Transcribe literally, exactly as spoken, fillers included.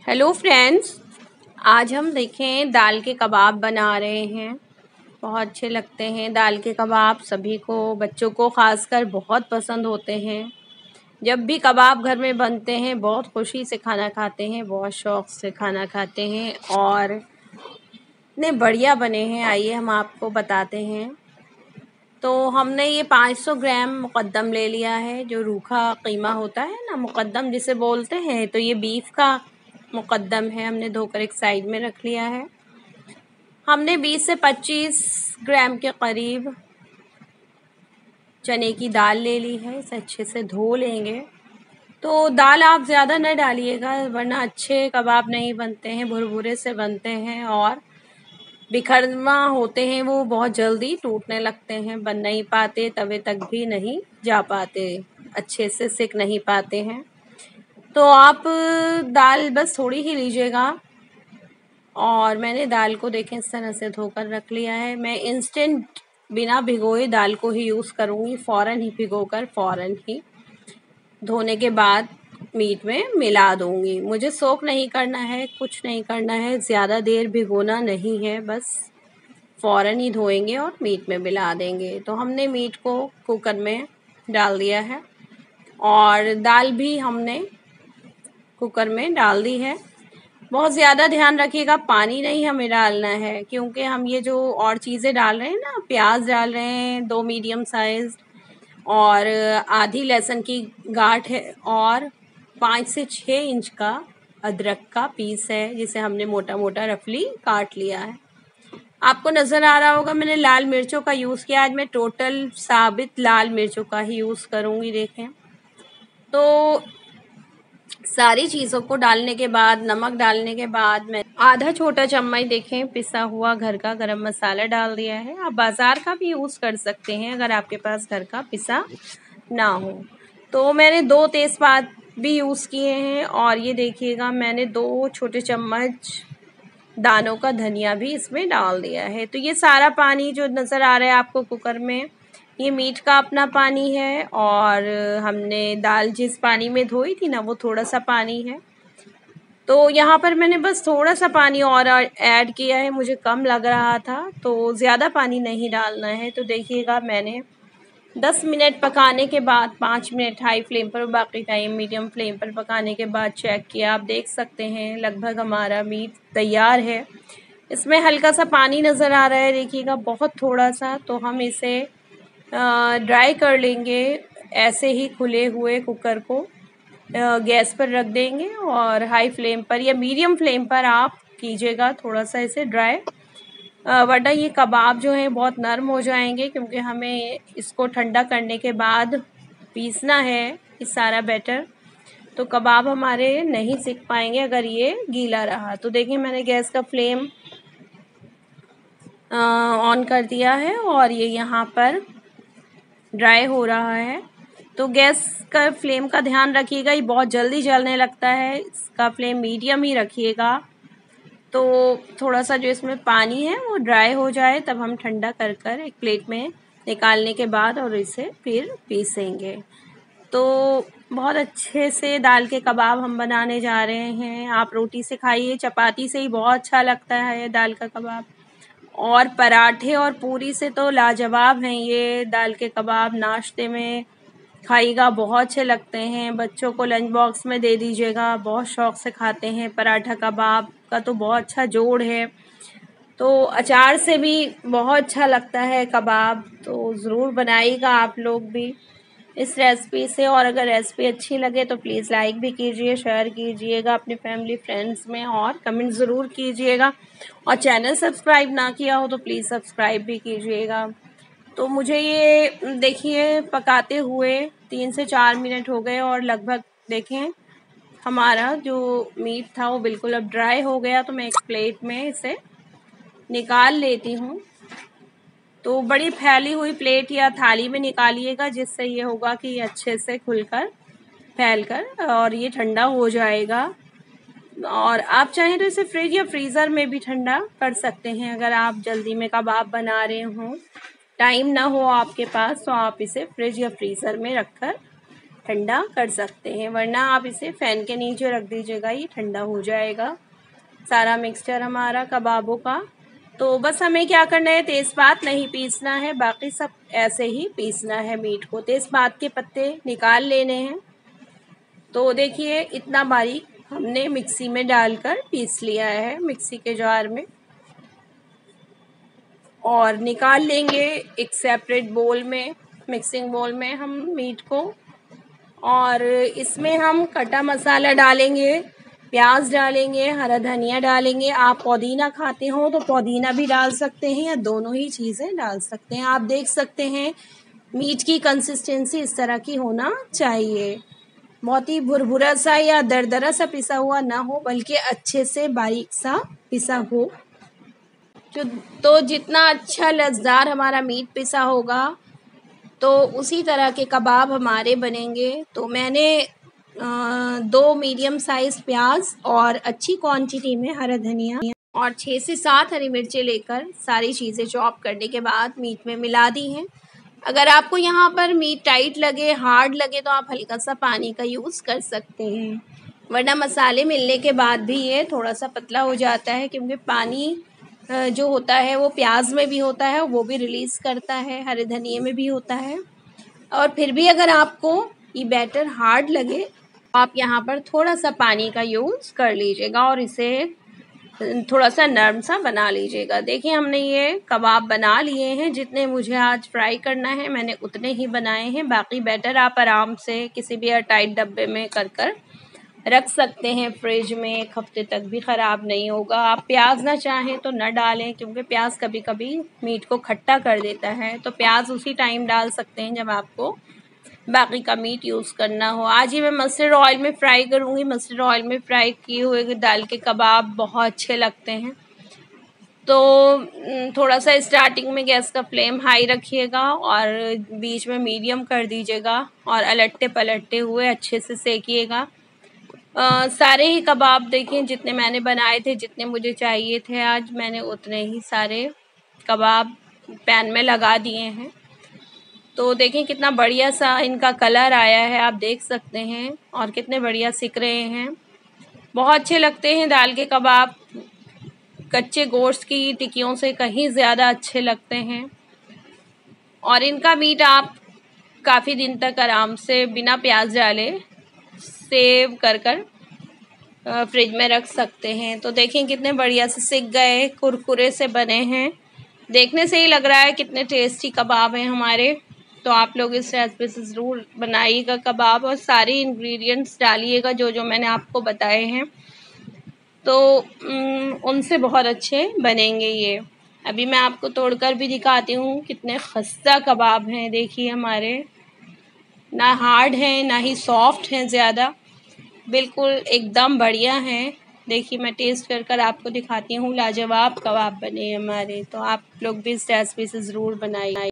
Hello friends, आज हम देखें दाल के कबाब बना रहे हैं। बहुत अच्छे लगते हैं दाल के कबाब, सभी को, बच्चों को खासकर बहुत पसंद होते हैं। जब भी कबाब घर में बनते हैं बहुत खुशी से खाना खाते हैं, बहुत शौक़ से खाना खाते हैं और इतने बढ़िया बने हैं। आइए हम आपको बताते हैं। तो हमने ये पाँच सौ ग्राम मुक़द्दम ले लिया है, जो रूखा कीमा होता है ना, मुक़द्दम जिसे बोलते हैं। तो ये बीफ का मुक़द्दम है, हमने धोकर एक साइड में रख लिया है। हमने बीस से पच्चीस ग्राम के करीब चने की दाल ले ली है, इसे अच्छे से धो लेंगे। तो दाल आप ज़्यादा न डालिएगा, वरना अच्छे कबाब नहीं बनते हैं, भुरभुरे से बनते हैं और बिखरमा होते हैं, वो बहुत जल्दी टूटने लगते हैं, बन नहीं पाते, तवे तक भी नहीं जा पाते, अच्छे से सिक नहीं पाते हैं। तो आप दाल बस थोड़ी ही लीजिएगा। और मैंने दाल को देखें इस तरह से धोकर रख लिया है। मैं इंस्टेंट बिना भिगोए दाल को ही यूज़ करूँगी, फ़ौरन ही भिगोकर फ़ौरन ही धोने के बाद मीट में मिला दूँगी। मुझे सोक नहीं करना है, कुछ नहीं करना है, ज़्यादा देर भिगोना नहीं है, बस फ़ौरन ही धोएंगे और मीट में मिला देंगे। तो हमने मीट को कुकर में डाल दिया है और दाल भी हमने कुकर में डाल दी है। बहुत ज़्यादा ध्यान रखिएगा, पानी नहीं हमें डालना है, क्योंकि हम ये जो और चीज़ें डाल रहे हैं ना, प्याज डाल रहे हैं दो मीडियम साइज़ और आधी लहसुन की गांठ है और पाँच से छः इंच का अदरक का पीस है, जिसे हमने मोटा मोटा रफली काट लिया है। आपको नज़र आ रहा होगा मैंने लाल मिर्चों का यूज़ किया। आज मैं टोटल साबित लाल मिर्चों का ही यूज़ करूँगी। देखें, तो सारी चीज़ों को डालने के बाद, नमक डालने के बाद, मैं आधा छोटा चम्मच देखें पिसा हुआ घर का गरम मसाला डाल दिया है। आप बाज़ार का भी यूज़ कर सकते हैं अगर आपके पास घर का पिसा ना हो। तो मैंने दो तेज़पात भी यूज़ किए हैं और ये देखिएगा मैंने दो छोटे चम्मच दानों का धनिया भी इसमें डाल दिया है। तो ये सारा पानी जो नज़र आ रहा है आपको कुकर में, ये मीट का अपना पानी है और हमने दाल जिस पानी में धोई थी ना, वो थोड़ा सा पानी है। तो यहाँ पर मैंने बस थोड़ा सा पानी और ऐड किया है, मुझे कम लग रहा था, तो ज़्यादा पानी नहीं डालना है। तो देखिएगा मैंने दस मिनट पकाने के बाद, पाँच मिनट हाई फ्लेम पर, बाकी टाइम मीडियम फ्लेम पर पकाने के बाद चेक किया। आप देख सकते हैं लगभग हमारा मीट तैयार है। इसमें हल्का सा पानी नज़र आ रहा है, देखिएगा बहुत थोड़ा सा। तो हम इसे ड्राई कर लेंगे, ऐसे ही खुले हुए कुकर को गैस पर रख देंगे और हाई फ्लेम पर या मीडियम फ्लेम पर आप कीजिएगा थोड़ा सा इसे ड्राई, वरना ये कबाब जो हैं बहुत नरम हो जाएंगे, क्योंकि हमें इसको ठंडा करने के बाद पीसना है इस सारा बैटर। तो कबाब हमारे नहीं सिक पाएंगे अगर ये गीला रहा। तो देखिए मैंने गैस का फ्लेम ऑन कर दिया है और ये यहाँ पर ड्राई हो रहा है। तो गैस का फ्लेम का ध्यान रखिएगा, ये बहुत जल्दी जलने लगता है, इसका फ्लेम मीडियम ही रखिएगा। तो थोड़ा सा जो इसमें पानी है वो ड्राई हो जाए, तब हम ठंडा कर कर एक प्लेट में निकालने के बाद और इसे फिर पीसेंगे। तो बहुत अच्छे से दाल के कबाब हम बनाने जा रहे हैं। आप रोटी से खाइए, चपाती से ही बहुत अच्छा लगता है दाल का कबाब, और पराठे और पूरी से तो लाजवाब हैं ये दाल के कबाब। नाश्ते में खाइएगा, बहुत अच्छे लगते हैं। बच्चों को लंच बॉक्स में दे दीजिएगा, बहुत शौक़ से खाते हैं। पराठा कबाब का तो बहुत अच्छा जोड़ है, तो अचार से भी बहुत अच्छा लगता है कबाब। तो ज़रूर बनाइएगा आप लोग भी इस रेसिपी से। और अगर रेसिपी अच्छी लगे तो प्लीज़ लाइक भी कीजिए, शेयर कीजिएगा अपने फैमिली फ्रेंड्स में और कमेंट ज़रूर कीजिएगा। और चैनल सब्सक्राइब ना किया हो तो प्लीज़ सब्सक्राइब भी कीजिएगा। तो मुझे ये देखिए पकाते हुए तीन से चार मिनट हो गए और लगभग देखें हमारा जो मीट था वो बिल्कुल अब ड्राई हो गया। तो मैं एक प्लेट में इसे निकाल लेती हूँ। तो बड़ी फैली हुई प्लेट या थाली में निकालिएगा, जिससे ये होगा कि ये अच्छे से खुलकर फैलकर और ये ठंडा हो जाएगा। और आप चाहें तो इसे फ्रिज या फ्रीज़र में भी ठंडा कर सकते हैं। अगर आप जल्दी में कबाब बना रहे हों, टाइम ना हो आपके पास, तो आप इसे फ्रिज या फ्रीज़र में रखकर ठंडा कर सकते हैं, वरना आप इसे फ़ैन के नीचे रख दीजिएगा, ये ठंडा हो जाएगा सारा मिक्सचर हमारा कबाबों का। तो बस हमें क्या करना है, तेज़पात नहीं पीसना है, बाकी सब ऐसे ही पीसना है मीट को। तेज़पात के पत्ते निकाल लेने हैं। तो देखिए इतना बारीक हमने मिक्सी में डालकर पीस लिया है, मिक्सी के जार में, और निकाल लेंगे एक सेपरेट बोल में, मिक्सिंग बोल में हम मीट को। और इसमें हम कटा मसाला डालेंगे, प्याज डालेंगे, हरा धनिया डालेंगे। आप पुदीना खाते हो तो पुदीना भी डाल सकते हैं, या दोनों ही चीज़ें डाल सकते हैं। आप देख सकते हैं मीट की कंसिस्टेंसी इस तरह की होना चाहिए, बहुत ही भुरभुरा सा या दरदरा सा पिसा हुआ ना हो, बल्कि अच्छे से बारीक सा पिसा हो। जो तो जितना अच्छा लज़्ज़ार हमारा मीट पिसा होगा तो उसी तरह के कबाब हमारे बनेंगे। तो मैंने आ, दो मीडियम साइज़ प्याज और अच्छी क्वांटिटी में हरा धनिया और छः से सात हरी मिर्चें लेकर सारी चीज़ें चॉप करने के बाद मीट में मिला दी हैं। अगर आपको यहाँ पर मीट टाइट लगे, हार्ड लगे, तो आप हल्का सा पानी का यूज़ कर सकते हैं, वरना मसाले मिलने के बाद भी ये थोड़ा सा पतला हो जाता है, क्योंकि पानी जो होता है वो प्याज में भी होता है, वो भी रिलीज़ करता है, हरे धनिए में भी होता है। और फिर भी अगर आपको ये बैटर हार्ड लगे, आप यहाँ पर थोड़ा सा पानी का यूज़ कर लीजिएगा और इसे थोड़ा सा नरम सा बना लीजिएगा। देखिए हमने ये कबाब बना लिए हैं, जितने मुझे आज फ्राई करना है मैंने उतने ही बनाए हैं। बाकी बैटर आप आराम से किसी भी एयर टाइट डब्बे में कर कर रख सकते हैं फ्रिज में, एक हफ्ते तक भी ख़राब नहीं होगा। आप प्याज ना चाहें तो न डालें, क्योंकि प्याज कभी कभी मीट को खट्टा कर देता है, तो प्याज उसी टाइम डाल सकते हैं जब आपको बाकी का मीट यूज़ करना हो। आज ही मैं मस्टर्ड ऑयल में फ्राई करूँगी। मस्टर्ड ऑयल में फ्राई किए हुए दाल के कबाब बहुत अच्छे लगते हैं। तो थोड़ा सा स्टार्टिंग में गैस का फ्लेम हाई रखिएगा और बीच में मीडियम कर दीजिएगा, और अलटते पलटते हुए अच्छे से सेकिएगा। Uh, सारे ही कबाब देखें जितने मैंने बनाए थे, जितने मुझे चाहिए थे आज, मैंने उतने ही सारे कबाब पैन में लगा दिए हैं। तो देखें कितना बढ़िया सा इनका कलर आया है, आप देख सकते हैं, और कितने बढ़िया सिक रहे हैं। बहुत अच्छे लगते हैं दाल के कबाब, कच्चे गोश्त की टिक्कियों से कहीं ज़्यादा अच्छे लगते हैं। और इनका मीट आप काफ़ी दिन तक आराम से बिना प्याज डाले सेव कर कर फ्रिज में रख सकते हैं। तो देखें कितने बढ़िया से सिक गए, कुरकुरे से बने हैं, देखने से ही लग रहा है कितने टेस्टी कबाब हैं हमारे। तो आप लोग इस रेसिपी से ज़रूर बनाइएगा कबाब, और सारे इंग्रेडिएंट्स डालिएगा जो जो मैंने आपको बताए हैं, तो उनसे बहुत अच्छे बनेंगे ये। अभी मैं आपको तोड़कर भी दिखाती हूँ कितने खस्ता कबाब हैं। देखिए हमारे ना हार्ड हैं ना ही सॉफ्ट हैं ज़्यादा, बिल्कुल एकदम बढ़िया हैं। देखिए मैं टेस्ट कर कर आपको दिखाती हूँ, लाजवाब कबाब बने हमारे। तो आप लोग भी इस रेसिपी से ज़रूर बनाइए।